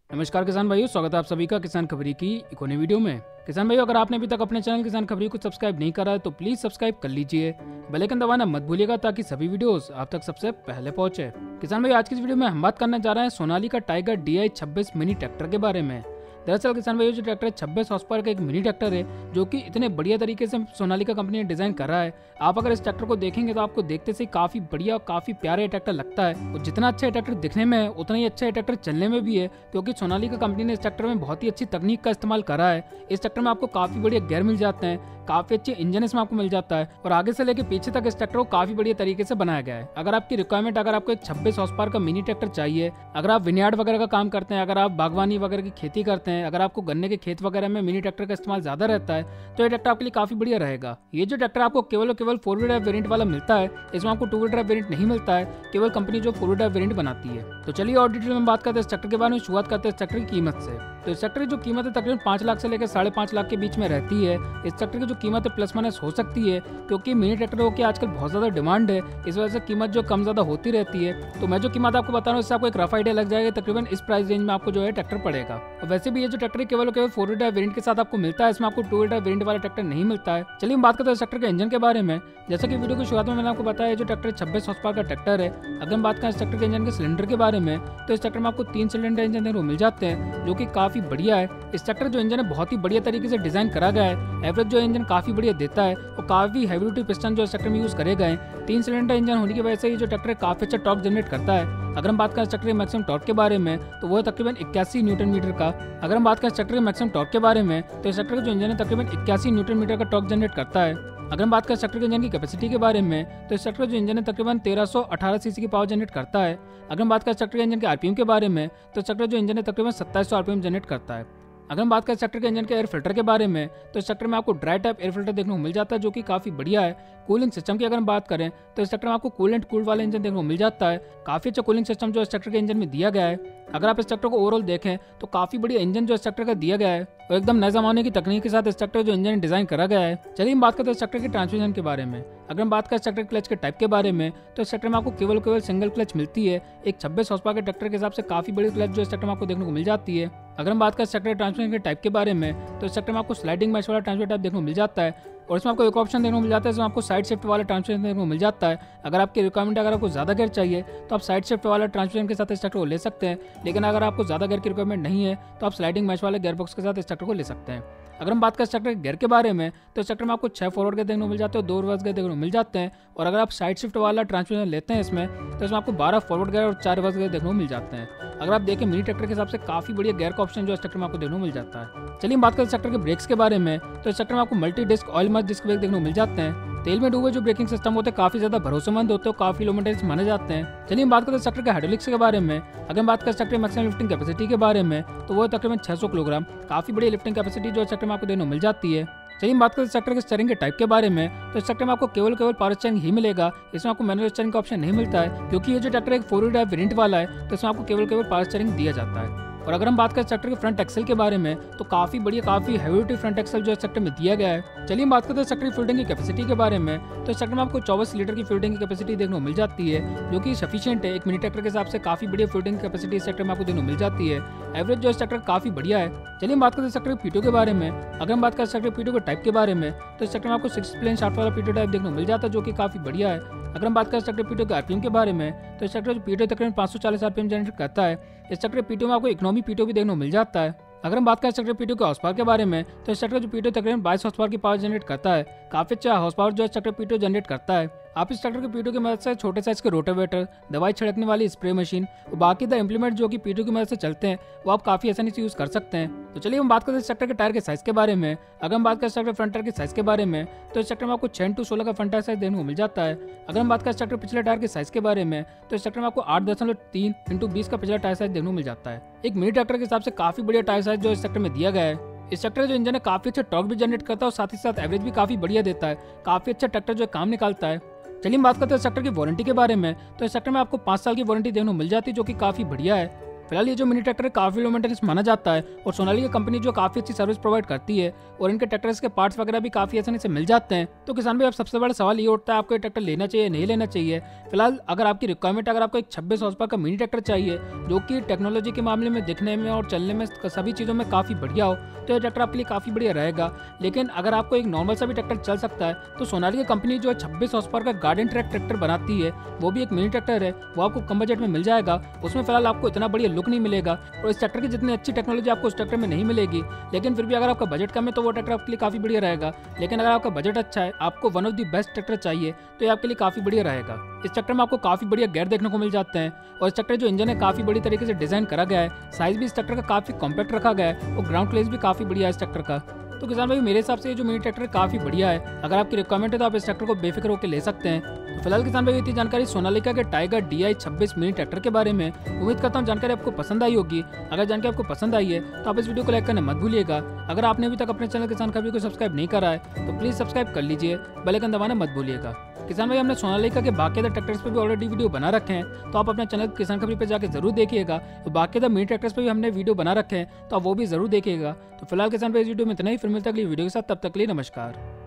नमस्कार किसान भाइयों, स्वागत है आप सभी का किसान खबरी की एक और नई वीडियो में। किसान भाइयों, अगर आपने अभी तक अपने चैनल किसान खबरी को सब्सक्राइब नहीं करा है तो प्लीज सब्सक्राइब कर लीजिए। बेल आइकन दबाना मत भूलिएगा ताकि सभी वीडियोस आप तक सबसे पहले पहुंचे। किसान भाई, आज की इस वीडियो में हम बात करने जा रहे हैं Sonalika tiger DI 26 mini tractor के बारे में। दरअसल किसान भाइयों, जो ट्रैक्टर 26 हॉर्स पावर का एक मिनी ट्रैक्टर है जो कि इतने बढ़िया तरीके से सोनालिका कंपनी ने डिजाइन करा है। आप अगर इस ट्रैक्टर को देखेंगे तो आपको देखते से काफी बढ़िया और काफी प्यारा ट्रैक्टर लगता है। और जितना अच्छा ट्रैक्टर दिखने में है उतना ही अच्छा ट्रैक्टर चलने में भी है, क्योंकि सोनालिका कंपनी ने इस ट्रैक्टर में बहुत ही अच्छी तकनीक का इस्तेमाल करा है। इस ट्रैक्टर में आपको काफी बढ़िया गियर मिल जाते हैं, काफी अच्छे इंजन इसमें आपको मिल जाता है और आगे से लेके पीछे तक इस ट्रैक्टर को काफी बढ़िया तरीके से बनाया गया है। अगर आपकी रिक्वायरमेंट, अगर आपको एक 26 हॉर्स पावर का मिनी ट्रैक्टर चाहिए, अगर आप विनयार्ड वगैरह का काम करते हैं, अगर आप बागवानी वगैरह की खेती करते हैं, अगर आपको गन्ने के खेत वगैरह में मिनी ट्रैक्टर का इस्तेमाल ज्यादा रहता है तो ये ट्रैक्टर आपके लिए काफी बढ़िया रहेगा। ये जो ट्रैक्टर आपको केवल 4 व्हील ड्राइव वेरिएंट वाला मिलता है, इसमें आपको 2 व्हील ड्राइव वेरिएंट नहीं मिलता है, केवल कंपनी जो 4 व्हील ड्राइव वेरिएंट बनाती है। तो चलिए और डिटेल में बात करते हैं इस ट्रैक्टर के बारे में। शुरुआत करते हैं इस ट्रैक्टर की कीमत से। तो इस ट्रैक्टर की जो कीमत है तकरीबन 5 लाख से लेकर 5.5 लाख के बीच में रहती है। इस ट्रैक्टर की जो कीमत है प्लस माइनस हो सकती है, क्योंकि मिनी ट्रैक्टरों की आजकल बहुत ज्यादा डिमांड है, इस वजह से कीमत जो कम ज्यादा होती रहती है। तो मैं जो कीमत आपको बता रहा हूँ इससे आपको एक रफ आइडिया लग जाएगा, तकरीबन इस प्राइस रेंज में आपको जो है ट्रैक्टर पड़ेगा। और वैसे भी ये जो ट्रैक्टर केवल 4 व्हील ड्राइव वेरिएंट के साथ आपको मिलता है, इसमें आपको 2 व्हील ड्राइव वेरिएंट वाला ट्रैक्टर नहीं मिलता है। चलिए हम बात करते हैं इस ट्रैक्टर के इंजन के बारे में। जैसा कि वीडियो की शुरुआत में मैंने आपको बताया, जो ट्रैक्टर 26 हॉर्स पावर का ट्रैक्टर है। अगर हम बात करें इस ट्रैक्टर के इंजन के सिलेंडर के बारे में, तो इस ट्रैक्टर में आपको 3 सिलेंडर इंजन देखने को मिल जाते हैं, जो कि काफी बढ़िया है। इस ट्रैक्टर जो इंजन है बहुत ही बढ़िया तरीके से डिजाइन करा गया है। एवरेज जो इंजन काफी बढ़िया देता है और काफी हैवी ड्यूटी पिस्टन जो इस ट्रैक्टर में यूज करे गए हैं। 3 सिलेंडर इंजन होने की वजह से ये जो ट्रैक्टर काफी अच्छा टॉर्क जनरेट करता है। अगर हम बात करें इस ट्रैक्टर के मैक्सिमम टॉर्क के बारे में, तो वो है तकरीबन 81 न्यूटन मीटर का। अगर हम बात करें इस ट्रैक्टर के मैक्सिमम टॉर्क के बारे में, तो इस ट्रैक्टर का जो इंजन है तकरीबन 81 न्यूटन मीटर का टॉर्क जनरेट करता है। अगर हम बात करें ट्रैक्टर के इंजन की कैपेसिटी के बारे में, तो इस ट्रैक्टर का जो इंजन है तकरीबन 1318 सीसी की पावर जनरेट करता है। अगर हम बात करें ट्रैक्टर के इंजन के आरपीएम के बारे में, तो इस ट्रैक्टर जो इंजन है तकरीबन 2700 आरपीएम जनरेट करता है। अगर हम बात करें ट्रैक्टर के इंजन के एयर फिल्टर के बारे में, तो इस ट्रैक्टर में आपको ड्राई टाइप एयर फिल्टर देखने को मिल जाता है, जो कि काफी बढ़िया है। कूलिंग सिस्टम की अगर हम बात करें तो इस ट्रैक्टर में आपको कूल एंड कूल्ड वाला इंजन देखने को मिल जाता है। काफी अच्छा कूलिंग सिस्टम जो इस ट्रैक्टर के इंजन में दिया गया है। अगर आप इस ट्रैक्टर को ओवरऑल देखें तो काफी बढ़िया इंजन जो इस ट्रैक्टर का दिया गया है और एकदम नए जमाने की तकनीक के साथ इस ट्रैक्टर जो इंजन डिजाइन करा गया है। चलिए हम बात करते हैं इस ट्रैक्टर के ट्रांसमिशन के बारे में। अगर हम बात करें ट्रैक्टर क्लच के टाइप के बारे में, तो इस ट्रैक्टर में आपको केवल सिंगल क्लच मिलती है। एक 26 हॉर्स पावर के ट्रैक्टर के हिसाब से काफी बड़ी क्लच जो इस ट्रैक्टर में आपको देखने को मिल जाती है। अगर हम बात करें ट्रैक्टर ट्रांसमिशन के टाइप के बारे में, तो इस ट्रैक्टर में आपको स्लाइडिंग मैश वाला ट्रांसमिशन टाइप देखने को मिल जाता है और इसमें आपको एक ऑप्शन देखने को मिल जाता है, इसमें आपको साइड शिफ्ट वाला ट्रांसमिशन देखने को मिल जाता है। अगर आपकी रिक्वायरमेंट, अगर आपको ज़्यादा गियर चाहिए तो आप साइड शिफ्ट वाला ट्रांसमिशन के साथ इस ट्रैक्टर को ले सकते हैं, लेकिन अगर आपको ज़्यादा गियर की रिक्वायरमेंट नहीं है तो आप स्लाइडिंग मैश वाले गियर बॉक्स के साथ इस ट्रैक्टर को ले सकते हैं। अगर हम बात करें ट्रैक्टर के गियर के बारे में, तो इस ट्रैक्टर में आपको 6 फॉरवर्ड गियर देखने को मिल जाते हैं और 2 रिवर्स गियर देखने को मिल जाते हैं। और अगर आप साइड शिफ्ट वाला ट्रांसमिशन लेते हैं इसमें, तो इसमें आपको 12 फॉरवर्ड गियर और 4 रिवर्स गियर देखने को मिल जाते हैं। अगर आप देखें मिनी ट्रैक्टर के हिसाब से काफी बढ़िया गियर का ऑप्शन जो इस ट्रैक्टर में आपको देखने को मिल जाता है। चलिए हम बात करें ट्रैक्टर के ब्रेक्स के बारे में, तो इस ट्रैक्टर में आपको multi disc oil must disc brake देखने को मिल जाते हैं। तेल में डूबे जो ब्रेकिंग सिस्टम होते हैं काफी ज्यादा भरोसेमंद होते हैं और काफी लो मेंटेनेंस माने जाते हैं। चलिए हम बात करते हैं ट्रैक्टर के हाइड्रोलिक्स के बारे में। अगर हम बात करें ट्रैक्टर की मैक्सिमम लिफ्टिंग कैपेसिटी के बारे में, तो वो तकरीबन 600 किलोग्राम। काफी बड़ी लिफ्टिंग कैपेसिटी जो इस ट्रैक्टर में आपको देखने को मिल जाती है। चलिए हम बात करते हैं ट्रैक्टर के स्टीयरिंग के टाइप के बारे में, तो इस ट्रैक्टर में आपको केवल पावर स्टीयरिंग ही मिलेगा। इसमें आपको मैनुअल स्टीयरिंग का ऑप्शन नहीं मिलता है, क्योंकि ये जो ट्रैक्टर एक 4 व्हील ड्राइव वेरिएंट वाला है, तो इसमें आपको केवल पावर स्टीयरिंग दिया जाता है। और अगर हम बात करें ट्रैक्टर के फ्रंट एक्सेल के बारे में, तो काफी बढ़िया, काफी हैवी ड्यूटी फ्रंट एक्सेल जो इस ट्रैक्टर में दिया गया है। चलिए हम बात करते हैं ट्रैक्टर की फील्डिंग की कैपेसिटी के बारे में, तो इस ट्रैक्टर में आपको 24 लीटर की फील्डिंग की कैपेसिटी देखने को मिल जाती है, जो कि सफिशिएंट है। एक मिनी ट्रैक्टर के हिसाब से काफी बढ़िया फील्डिंग कैपेसिटी इस ट्रैक्टर में आपको देखने को मिल जाती है। एवरेज जो इस ट्रैक्टर काफी बढ़िया है। चलिए हम बात करते हैं ट्रैक्टर के पीटो के बारे में। अगर हम बात करें ट्रैक्टर पीटो के टाइप के बारे में, तो इस ट्रैक्टर में आपको 6 प्लेन शाफ्ट वाला पीटो टाइप देखने को मिल जाता है, जो कि काफी बढ़िया है। अगर हम बात करें ट्रैक्टर पीटो के आरपीएम के बारे में, तो इस ट्रैक्टर जो पीटो तकरीबन 540 आरपीएम जनरेट करता है। इस ट्रैक्टर पीटो में आपको इकोनॉमी पीटो भी देखने को मिल जाता है। अगर हम बात करें ट्रैक्टर पीटो के हॉर्स पावर के बारे में, तो इस ट्रैक्टर जो पीटो तकरीबन 22 हॉर्स पावर की पावर जनरेट करता है। काफी अच्छा हॉर्स पावर जो इस ट्रैक्टर पीटो जनरेट करता है। आप इस ट्रैक्टर के पीटो की मदद से छोटे साइज के रोटावेटर, दवाई छिड़कने वाली स्प्रे मशीन और बाकी द इम्प्लीमेंट जो कि पीटो की मदद से चलते हैं, वो आप काफी आसानी से यूज कर सकते हैं। तो चलिए हम बात करते हैं इस ट्रैक्टर के टायर के साइज के बारे में। अगर हम बात करें ट्रैक्टर फ्रंट टायर के साइज के बारे में, तो इस ट्रैक्टर में आपको 6 to 16 का फ्रंट टायर साइज देखने को मिल जाता है। अगर हम बात करें ट्रैक्टर पिछले टायर के साइज के बारे में, तो इस ट्रैक्टर में आपको 8.3 × 20 का पिछला टायर साइज देखने को मिल जाता है। एक मिनी ट्रैक्टर के हिसाब से काफी बढ़िया टायर साइज जो इस ट्रैक्टर में दिया गया है। इस ट्रैक्टर जो इंजन है काफी अच्छा टॉर्क भी जनरेट करता है और साथ ही साथ एवरेज भी काफी बढ़िया देता है। काफी अच्छा ट्रैक्टर जो काम निकालता है। चलिए हम बात करते हैं इस ट्रैक्टर की वारंटी के बारे में, तो इस ट्रैक्टर में आपको 5 साल की वारंटी देखने को मिल जाती है, जो कि काफी बढ़िया है। फिलहाल ये जो मिनी ट्रैक्टर है काफी लो मेंटेनेंस माना जाता है और सोनालिका कंपनी जो काफी अच्छी सर्विस प्रोवाइड करती है और इनके ट्रैक्टर्स के पार्ट्स वगैरह भी काफी आसानी से मिल जाते हैं। तो किसान भाई अब सबसे बड़ा सवाल ये उठता है आपको ये ट्रैक्टर लेना चाहिए नहीं लेना चाहिए। फिलहाल अगर आपकी रिक्वायरमेंट अगर आपको एक 26 हॉर्स पावर का मिनी ट्रैक्टर चाहिए जो कि टेक्नोलॉजी के मामले में दिखने में और चलने में सभी चीज़ों में काफ़ी बढ़िया हो तो ये ट्रैक्टर आपके लिए काफ़ी बढ़िया रहेगा। लेकिन अगर आपको एक नॉर्मल सा भी ट्रैक्टर चल सकता है तो सोनालिका कंपनी जो है 26 हॉर्स पावर का गार्डन ट्रैक ट्रैक्टर बनाती है, वो भी एक मिनी ट्रैक्टर है, वो आपको कम बजट में मिल जाएगा। उसमें फिलहाल आपको इतना बढ़िया लुक नहीं मिलेगा और इस ट्रैक्टर की जितनी अच्छी टेक्नोलॉजी आपको उस ट्रैक्टर में नहीं मिलेगी। लेकिन फिर भी अगर आपका बजट कम है तो वो ट्रैक्टर आपके लिए काफ़ी बढ़िया रहेगा। लेकिन अगर आपका बजट अच्छा है, आपको one of the best tractor चाहिए तो ये आपके लिए काफ़ी बढ़िया रहेगा। इस ट्रैक्टर में आपको काफ़ी बढ़िया गेयर देखने को मिल जाते हैं और इस ट्रैक्टर जो इंजन है काफ़ी बड़ी तरीके से डिजाइन करा गया है। साइज भी इस ट्रैक्टर का काफ़ी कॉम्पैक्ट रखा गया है और ग्राउंड क्लियरेंस भी काफ़ी बढ़िया है इस ट्रैक्टर का। तो किसान भाई मेरे हिसाब से ये जो मिनी ट्रैक्टर काफ़ी बढ़िया है। अगर आपकी रिक्वायरमेंट है तो आप इस ट्रैक्टर को बेफिक्र होकर ले सकते हैं। तो फिलहाल किसान भाई इतनी जानकारी सोनालिका के टाइगर DI 26 मिनी ट्रैक्टर के बारे में। उम्मीद करता हूँ जानकारी आपको पसंद आई होगी। अगर जानकारी आपको पसंद आई है तो आप इस वीडियो को लाइक करना मत भूलिएगा। अगर आपने अभी तक अपने चैनल किसान खबरी को सब्सक्राइब नहीं करा है तो प्लीज़ सब्सक्राइब कर लीजिए, बेल आइकन दबाना मत भूलिएगा। किसान भाई हमने सोनालिका के बाकायदा ट्रैक्टर्स पे भी ऑलरेडी वीडियो बना रखे हैं तो आप अपने चैनल किसान खबरी पे जाकर जरूर देखिएगा। तो बाकायदा मिनी ट्रैक्टर्स पे भी हमने वीडियो बना रखे हैं तो आप वो भी जरूर देखिएगा। तो फिलहाल किसान भाई इस वीडियो में इतना ही, फिर मिलता है अगली वीडियो के साथ, तब तक के लिए नमस्कार।